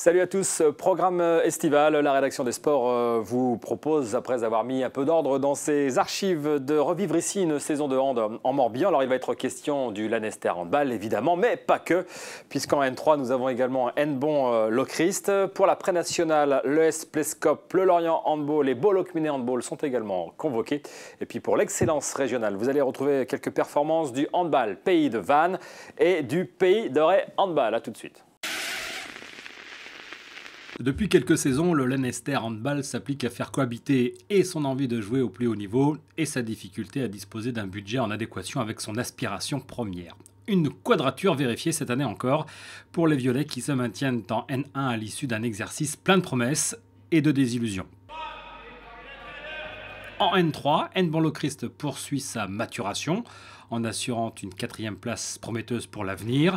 Salut à tous, programme estival, la rédaction des sports vous propose, après avoir mis un peu d'ordre dans ses archives, de revivre ici une saison de hand en Morbihan. Alors il va être question du Lanester Handball évidemment, mais pas que, puisqu'en N3 nous avons également un N-Bon Lochrist. Pour la pré-nationale, l'ES Plescop, le Lorient Handball et Bolokminé Handball sont également convoqués. Et puis pour l'excellence régionale, vous allez retrouver quelques performances du handball Pays de Vannes et du Pays de Ré Handball. A tout de suite. Depuis quelques saisons, le Lanester Handball s'applique à faire cohabiter et son envie de jouer au plus haut niveau et sa difficulté à disposer d'un budget en adéquation avec son aspiration première. Une quadrature vérifiée cette année encore pour les Violets qui se maintiennent en N1 à l'issue d'un exercice plein de promesses et de désillusions. En N3, N-Bon Lochrist poursuit sa maturation en assurant une 4e place prometteuse pour l'avenir.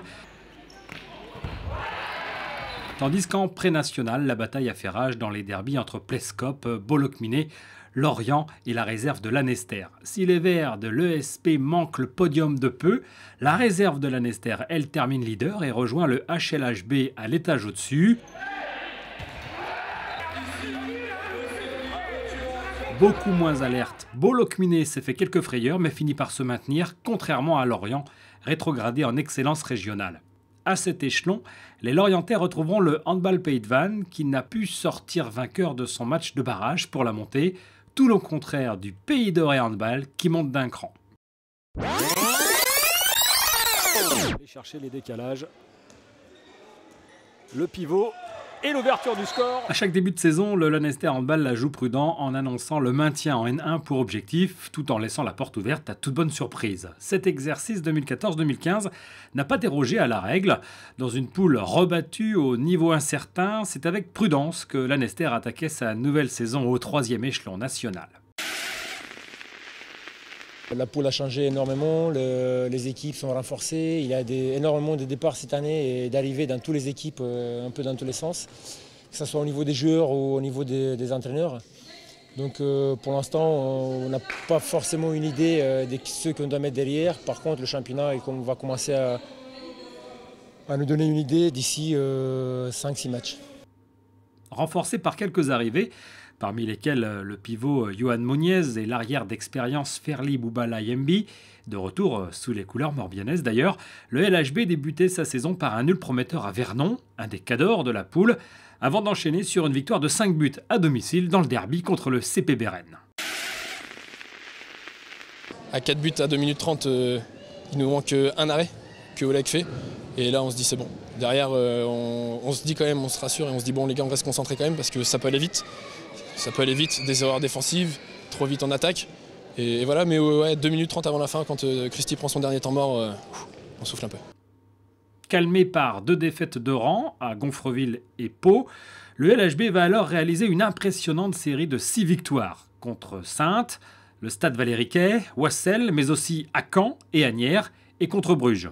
Tandis qu'en pré-national, la bataille a fait rage dans les derbies entre Plescop, Bolokminé, Lorient et la réserve de Lanester. Si les Verts de l'ESP manquent le podium de peu, la réserve de Lanester, elle, termine leader et rejoint le HLHB à l'étage au-dessus. Beaucoup moins alerte, Bolokminé s'est fait quelques frayeurs mais finit par se maintenir, contrairement à Lorient, rétrogradé en excellence régionale. À cet échelon, les Lorientais retrouveront le Handball Pays de Vannes qui n'a pu sortir vainqueur de son match de barrage pour la montée, tout le contraire du Pays de Ré Handball qui monte d'un cran. Et chercher les décalages, le pivot et l'ouverture du score. À chaque début de saison, le Lanester Handball la joue prudent en annonçant le maintien en N1 pour objectif, tout en laissant la porte ouverte à toute bonne surprise. Cet exercice 2014-2015 n'a pas dérogé à la règle. Dans une poule rebattue au niveau incertain, c'est avec prudence que Lanester attaquait sa nouvelle saison au 3e échelon national. La poule a changé énormément, les équipes sont renforcées, il y a énormément de départs cette année et d'arrivées dans toutes les équipes, un peu dans tous les sens, que ce soit au niveau des joueurs ou au niveau des entraîneurs. Donc pour l'instant, on n'a pas forcément une idée de ceux qu'on doit mettre derrière. Par contre, le championnat va commencer à nous donner une idée d'ici 5-6 matchs. Renforcé par quelques arrivées, parmi lesquels le pivot Johan Muniez et l'arrière d'expérience Ferli Boubala Yembi, de retour sous les couleurs morbihanaises d'ailleurs, le LHB débutait sa saison par un nul prometteur à Vernon, un des cadors de la poule, avant d'enchaîner sur une victoire de 5 buts à domicile dans le derby contre le CPB Rennes. À 4 buts à 2 minutes 30, il nous manque un arrêt que Oleg fait. Et là on se dit c'est bon. Derrière on se dit quand même, on se rassure et on se dit bon les gars on reste concentrés quand même parce que ça peut aller vite. Ça peut aller vite, des erreurs défensives, trop vite en attaque. Et voilà, mais ouais, 2 minutes 30 avant la fin, quand Christy prend son dernier temps mort, on souffle un peu. Calmé par 2 défaites de rang à Gonfreville et Pau, le LHB va alors réaliser une impressionnante série de 6 victoires contre Saintes, le Stade Valéry-Quay, Wassel, mais aussi à Caen et Asnières, et contre Bruges.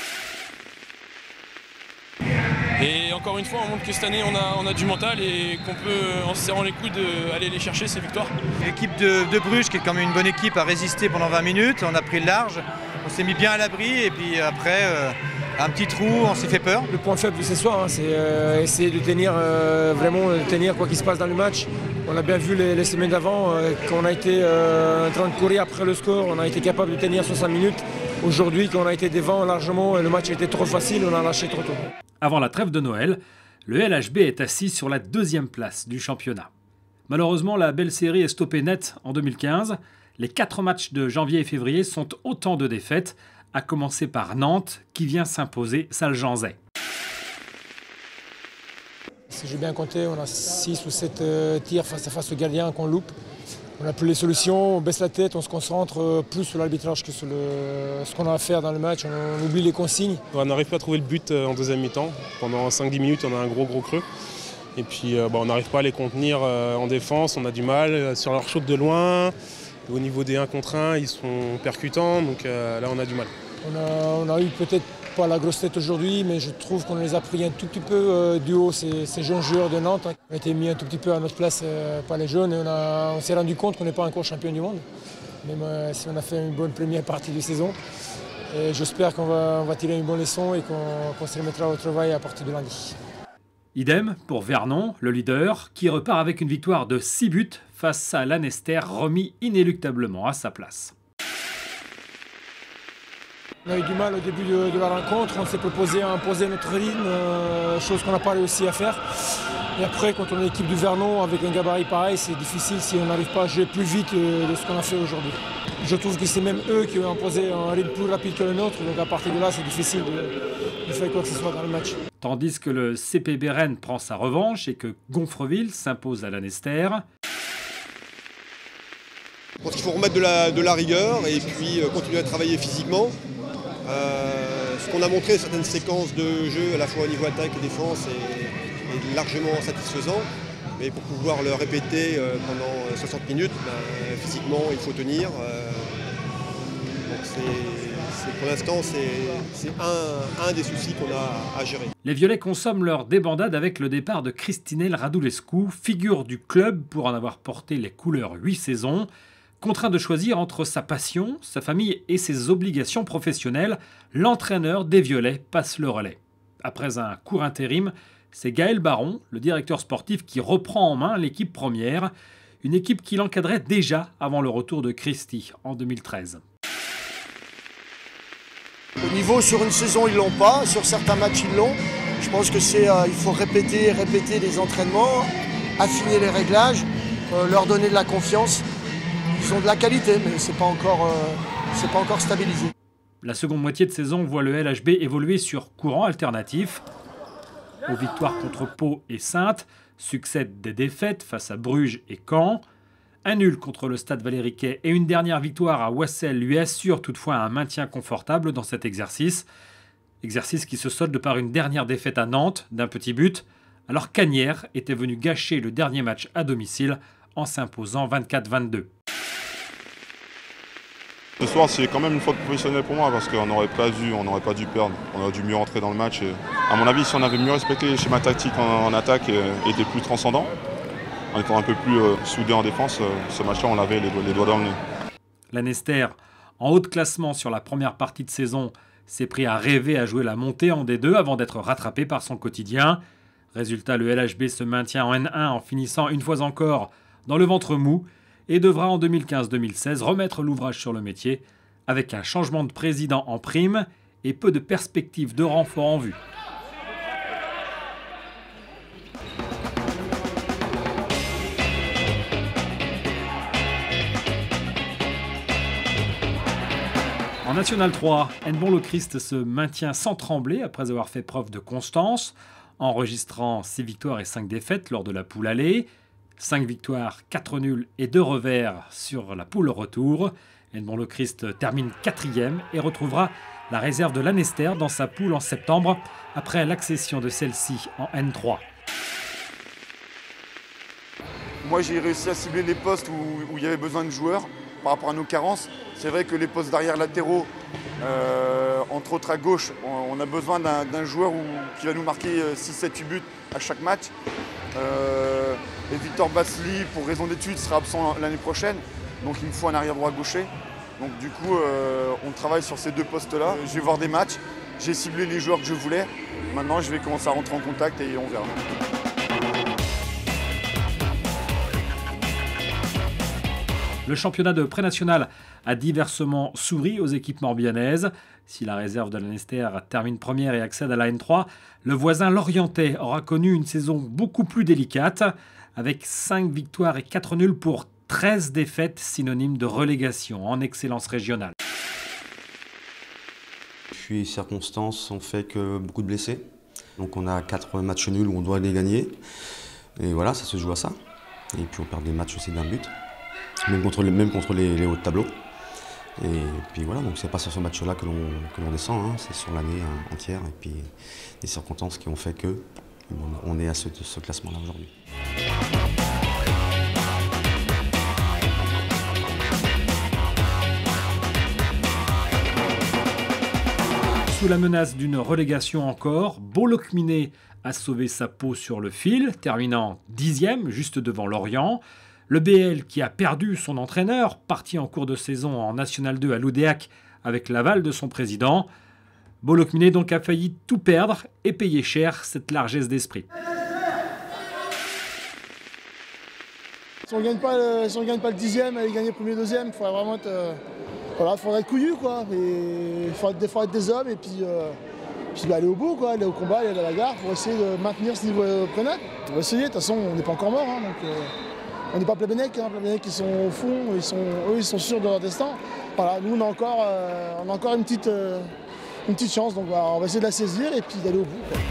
Et encore une fois, on montre que cette année, on a du mental et qu'on peut, en se serrant les coudes, aller les chercher, ces victoires. L'équipe de Bruges, qui est quand même une bonne équipe, a résisté pendant 20 minutes. On a pris le large, on s'est mis bien à l'abri et puis après, un petit trou, on s'est fait peur. Le point faible de ce soir, c'est essayer de tenir, vraiment de tenir quoi qu'il se passe dans le match. On a bien vu les semaines d'avant, quand on a été en train de courir après le score, on a été capable de tenir 60 minutes. Aujourd'hui, quand on a été devant largement, le match était trop facile, on a lâché trop tôt. Avant la trêve de Noël, le LHB est assis sur la 2e place du championnat. Malheureusement, la belle série est stoppée net en 2015. Les 4 matchs de janvier et février sont autant de défaites, à commencer par Nantes, qui vient s'imposer Saljeanzais. Si j'ai bien compté, on a 6 ou 7 tirs face à face au gardien qu'on loupe. On n'a plus les solutions, on baisse la tête, on se concentre plus sur l'arbitrage que sur ce qu'on a à faire dans le match, on oublie les consignes. On n'arrive pas à trouver le but en 2e mi-temps. Pendant 5-10 minutes, on a un gros creux. Et puis on n'arrive pas à les contenir en défense, on a du mal. Sur leur shoot de loin, au niveau des 1 contre 1, ils sont percutants, donc là on a du mal. On a eu peut-être pas la grosse tête aujourd'hui, mais je trouve qu'on les a pris un tout petit peu du haut, ces jeunes joueurs de Nantes. On a été mis un tout petit peu à notre place par les jeunes et on s'est rendu compte qu'on n'est pas encore champion du monde. Même si on a fait une bonne première partie de saison. Et j'espère qu'on va tirer une bonne leçon et qu'on se remettra au travail à partir de lundi. Idem pour Vernon, le leader, qui repart avec une victoire de 6 buts face à Lanester, remis inéluctablement à sa place. On a eu du mal au début de la rencontre, on s'est proposé à imposer notre rythme, chose qu'on n'a pas réussi à faire. Et après, quand on est l'équipe du Vernon, avec un gabarit pareil, c'est difficile si on n'arrive pas à jouer plus vite de ce qu'on a fait aujourd'hui. Je trouve que c'est même eux qui ont imposé un rythme plus rapide que le nôtre, donc à partir de là, c'est difficile de faire quoi que ce soit dans le match. Tandis que le CPB Rennes prend sa revanche et que Gonfreville s'impose à Lanester. Je pense qu'il faut remettre de la rigueur et puis continuer à travailler physiquement. Ce qu'on a montré, certaines séquences de jeu, à la fois au niveau attaque et défense, est largement satisfaisant. Mais pour pouvoir le répéter pendant 60 minutes, physiquement, il faut tenir. Donc pour l'instant, c'est un des soucis qu'on a à gérer. Les Violets consomment leur débandade avec le départ de Cristinel Radulescu, figure du club pour en avoir porté les couleurs 8 saisons. Contraint de choisir entre sa passion, sa famille et ses obligations professionnelles, l'entraîneur des Violets passe le relais. Après un court intérim, c'est Gaël Baron, le directeur sportif, qui reprend en main l'équipe première, une équipe qu'il encadrait déjà avant le retour de Christie en 2013. Au niveau, sur une saison, ils l'ont pas, sur certains matchs, ils l'ont. Je pense que il faut répéter les entraînements, affiner les réglages, leur donner de la confiance. Ils ont de la qualité, mais c'est pas encore stabilisé. La seconde moitié de saison voit le LHB évoluer sur courant alternatif. Aux victoires contre Pau et Saintes succèdent des défaites face à Bruges et Caen. Un nul contre le Stade Valériquais et une dernière victoire à Wassel lui assure toutefois un maintien confortable dans cet exercice. Exercice qui se solde par une dernière défaite à Nantes d'un petit but, alors qu'Asnières était venu gâcher le dernier match à domicile en s'imposant 24-22. Ce soir, c'est quand même une faute professionnelle pour moi parce qu'on n'aurait pas dû perdre. On aurait dû mieux rentrer dans le match. Et à mon avis, si on avait mieux respecté les schémas tactiques en attaque et était plus transcendant, en étant un peu plus soudé en défense, ce match-là, on avait les doigts dans le nez. Lanester, en haut de classement sur la première partie de saison, s'est pris à rêver à jouer la montée en D2 avant d'être rattrapé par son quotidien. Résultat, le LHB se maintient en N1 en finissant une fois encore dans le ventre mou et devra en 2015-2016 remettre l'ouvrage sur le métier avec un changement de président en prime et peu de perspectives de renfort en vue. En National 3, Hennebont-le-Christ se maintient sans trembler après avoir fait preuve de constance, enregistrant 6 victoires et 5 défaites lors de la poule aller. 5 victoires, 4 nuls et 2 revers sur la poule retour. Hennebont-le-Christ termine 4e et retrouvera la réserve de Lanester dans sa poule en septembre après l'accession de celle-ci en N3. Moi j'ai réussi à cibler les postes où il y avait besoin de joueurs par rapport à nos carences. C'est vrai que les postes d'arrière latéraux, entre autres à gauche, on a besoin d'un joueur qui va nous marquer 6-7-8 buts à chaque match. Et Victor Bassli, pour raison d'études, sera absent l'année prochaine. Donc il me faut un arrière droit gaucher. Donc du coup, on travaille sur ces deux postes-là. Je vais voir des matchs, j'ai ciblé les joueurs que je voulais. Maintenant, je vais commencer à rentrer en contact et on verra. Le championnat de pré-national a diversement souri aux équipes morbihanaises. Si la réserve de Lanester termine première et accède à la N3, le voisin lorientais aura connu une saison beaucoup plus délicate, avec 5 victoires et 4 nuls pour 13 défaites, synonyme de relégation en excellence régionale. Puis circonstances ont fait que beaucoup de blessés. Donc on a 4 matchs nuls où on doit les gagner. Et voilà, ça se joue à ça. Et puis on perd des matchs aussi d'un but. Même contre les hauts de tableau. Et puis voilà, donc c'est pas sur ce match-là que l'on descend, hein, c'est sur l'année entière et puis les circonstances qui ont fait que on est à ce classement-là aujourd'hui. Sous la menace d'une relégation encore, Bolokminé a sauvé sa peau sur le fil, terminant 10e, juste devant Lorient. Le BL, qui a perdu son entraîneur, parti en cours de saison en National 2 à l'Oudéac avec l'aval de son président. Bolokminé donc a failli tout perdre et payer cher cette largesse d'esprit. Si on ne gagne pas le 10e, aller gagner le premier, deuxième, il faudrait vraiment être, voilà, faudrait être couillu, quoi. Il faudrait être des hommes et puis aller au bout, quoi, aller au combat, aller à la bagarre pour essayer de maintenir ce niveau prénat. On va essayer, de toute façon on n'est pas encore mort, hein, donc on n'est pas Plabennec, hein. Plabennec ils sont au fond, eux ils sont sûrs de leur destin. Voilà, nous on a encore une petite chance, donc voilà, on va essayer de la saisir et puis d'aller au bout, quoi.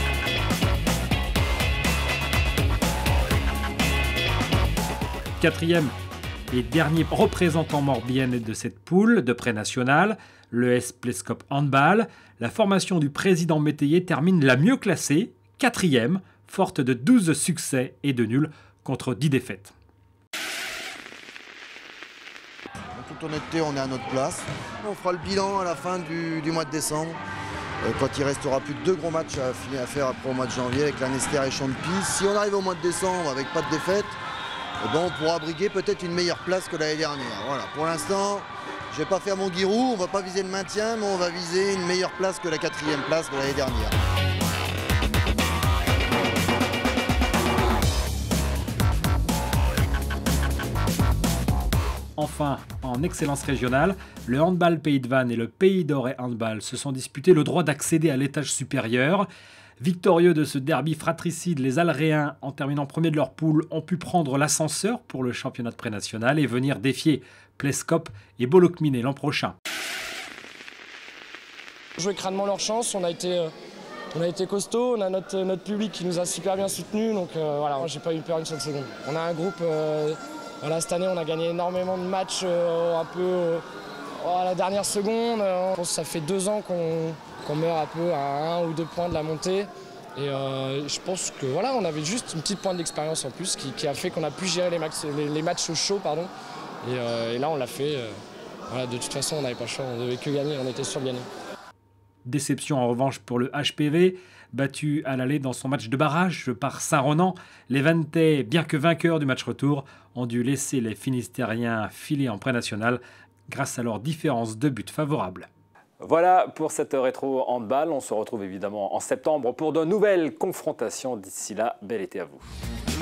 Quatrième et dernier représentant morbihanais de cette poule de pré-national, l'ES Plescop Handball, la formation du président Métayer termine la mieux classée, 4e, forte de 12 succès et de nuls contre 10 défaites. En toute honnêteté, on est à notre place. On fera le bilan à la fin du mois de décembre, quand il restera plus que 2 gros matchs à faire après au mois de janvier avec Lanester et Champy. Si on arrive au mois de décembre avec pas de défaite, bon, on pourra briguer peut-être une meilleure place que l'année dernière. Voilà. Pour l'instant, je ne vais pas faire mon guirou, on ne va pas viser le maintien, mais on va viser une meilleure place que la 4e place de l'année dernière. Enfin, en excellence régionale, le handball Pays de Vannes et le Pays d'Auray handball se sont disputés le droit d'accéder à l'étage supérieur. Victorieux de ce derby fratricide, les Alréens, en terminant premier de leur poule, ont pu prendre l'ascenseur pour le championnat de pré-national et venir défier Plescop et Bolokminé l'an prochain. Jouer crânement leur chance, on a été costaud, on a notre public qui nous a super bien soutenus, donc voilà, j'ai pas eu peur une seule seconde. On a un groupe, voilà, cette année on a gagné énormément de matchs un peu à la dernière seconde. Je pense que ça fait 2 ans qu'on meurt un peu à 1 ou 2 points de la montée. Et je pense que voilà, on avait juste une petite pointe d'expérience en plus qui a fait qu'on a pu gérer les matchs chauds. Pardon. Et là, on l'a fait. Voilà, de toute façon, on n'avait pas le choix, on ne devait que gagner, on était sûr de gagner. Déception en revanche pour le HPV, battu à l'aller dans son match de barrage par Saint-Ronan. Les Vannetais, bien que vainqueurs du match retour, ont dû laisser les Finistériens filer en pré-national grâce à leur différence de but favorable. Voilà pour cette rétro handball. On se retrouve évidemment en septembre pour de nouvelles confrontations. D'ici là, bel été à vous.